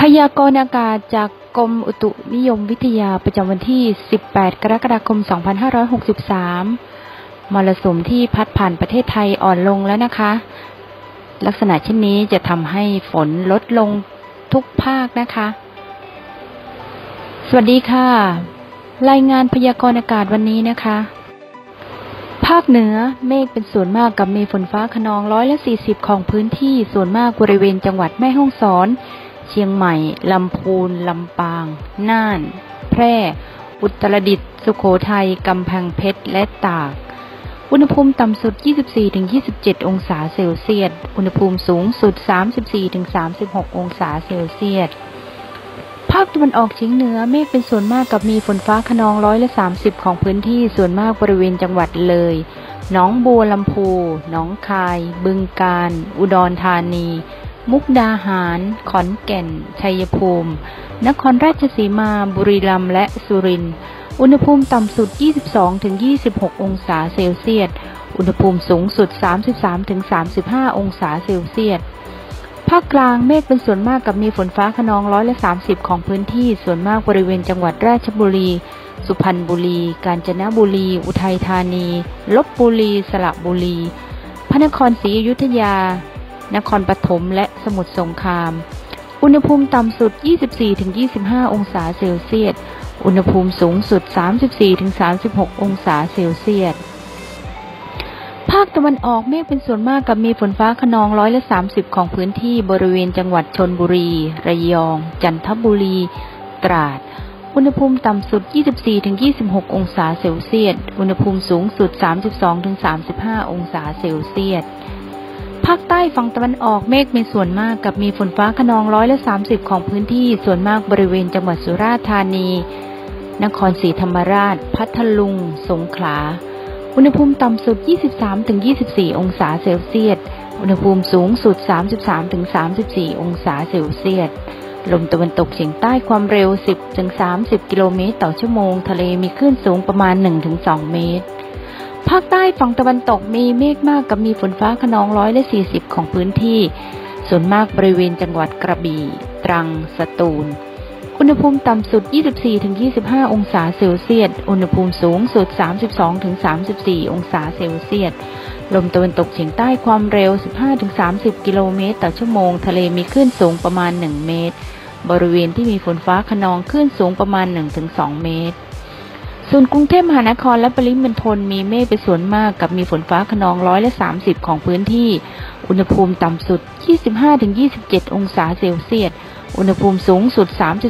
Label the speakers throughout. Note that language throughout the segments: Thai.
Speaker 1: พยากรณ์อากาศจากกรมอุตุนิยมวิทยาประจำวันที่ 18 กรกฎาคม 2563 มรสุมที่พัดผ่านประเทศไทยอ่อนลงแล้วนะคะ ลักษณะเช่นนี้จะทำให้ฝนลดลงทุกภาคนะคะ สวัสดีค่ะ รายงานพยากรณ์อากาศวันนี้นะคะ ภาคเหนือเมฆเป็นส่วนมากกับมีฝนฟ้าคะนอง40%ของพื้นที่ส่วนมากบริเวณจังหวัดแม่ฮ่องสอนเชียงใหม่ลำพูนลำปางน่านแพร่อุตรดิตถ์สุโขทัยกำแพงเพชรและตากอุณหภูมิต่ำสุด 24-27 องศาเซลเซียสอุณหภูมิสูงสุด 34-36 องศาเซลเซียสภาคตะวันออกเฉียงเหนือเมฆเป็นส่วนมากกับมีฝนฟ้าคะนอง30%ของพื้นที่ส่วนมากบริเวณจังหวัดเลยหนองบัวลำพูหนองคายบึงกาฬอุดรธานีมุกดาหารขอนแก่นชัยภูมินครราชสีมาบุรีรัมย์และสุรินทร์อุณหภูมิต่ำสุด 22-26 องศาเซลเซียสอุณหภูมิสูงสุด 33-35 องศาเซลเซียสภาคกลางเมฆเป็นส่วนมากกับมีฝนฟ้าคะนอง30%ของพื้นที่ส่วนมากบริเวณจังหวัดราชบุรีสุพรรณบุรีกาญจนบุรีอุทัยธานีลพบุรีสระบุรีพระนครศรีอยุธยานครปฐมและสมุทรสงครามอุณหภูมิต่ำสุด 24-25 องศาเซลเซียสอุณหภูมิสูงสุด 34-36 องศาเซลเซียสภาคตะวันออกเมฆเป็นส่วนมากกับมีฝนฟ้าคะนอง30%ของพื้นที่บริเวณจังหวัดชลบุรีระยองจันทบุรีตราดอุณหภูมิต่ำสุด 24-26 องศาเซลเซียสอุณหภูมิสูงสุด 32-35 องศาเซลเซียสภาคใต้ฝั่งตะวันออกเมฆเป็นส่วนมากกับมีฝนฟ้าคะนอง30%ของพื้นที่ส่วนมากบริเวณจังหวัดสุราษฎร์ธานีนครศรีธรรมราชพัทลุงสงขลาอุณหภูมิต่ำสุด 23-24 องศาเซลเซียสอุณหภูมิสูงสุด 33-34 องศาเซลเซียสลมตะวันตกเฉียงใต้ความเร็ว 10-30 กิโลเมตรต่อชั่วโมงทะเลมีคลื่นสูงประมาณ 1-2 เมตรภาคใต้ฝั่งตะวันตกมีเมฆมากกับมีฝนฟ้าคะนอง40%ของพื้นที่ส่วนมากบริเวณจังหวัดกระบี่ตรังสตูลอุณหภูมิต่ำสุด 24-25 องศาเซลเซียสอุณหภูมิสูงสุด 32-34 องศาเซลเซียสลมตะวันตกเฉียงใต้ความเร็ว 15-30 กิโลเมตรต่อชั่วโมงทะเลมีคลื่นสูงประมาณ 1 เมตรบริเวณที่มีฝนฟ้าคะนองคลื่นสูงประมาณ 1-2 เมตรส่วนกรุงเทพมหานครและปริมณฑลมีเมฆเป็นส่วนมากกับมีฝนฟ้าคะนอง30%ของพื้นที่อุณหภูมิต่ำสุด 25-27 องศาเซลเซียสอุณหภูมิสูงสุด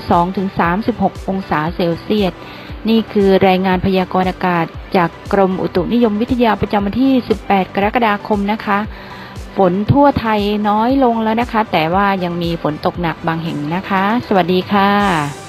Speaker 1: 32-36 องศาเซลเซียสนี่คือรายงานพยากรณ์อากาศจากกรมอุตุนิยมวิทยาประจำวันที่ 18 กรกฎาคมนะคะฝนทั่วไทยน้อยลงแล้วนะคะแต่ว่ายังมีฝนตกหนักบางแห่งนะคะสวัสดีค่ะ